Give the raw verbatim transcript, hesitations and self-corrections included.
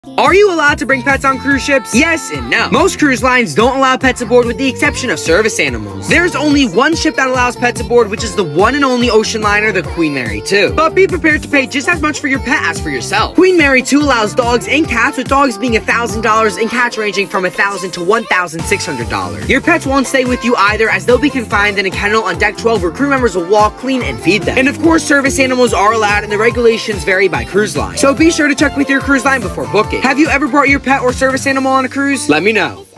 Are you allowed to bring pets on cruise ships? Yes and no. Most cruise lines don't allow pets aboard with the exception of service animals. There's only one ship that allows pets aboard, which is the one and only ocean liner, the Queen Mary two. But be prepared to pay just as much for your pet as for yourself. Queen Mary two allows dogs and cats, with dogs being one thousand dollars and cats ranging from one thousand dollars to one thousand six hundred dollars. Your pets won't stay with you either, as they'll be confined in a kennel on deck twelve where crew members will walk, clean, and feed them. And of course, service animals are allowed and the regulations vary by cruise line. So be sure to check with your cruise line before booking. Have you ever brought your pet or service animal on a cruise? Let me know.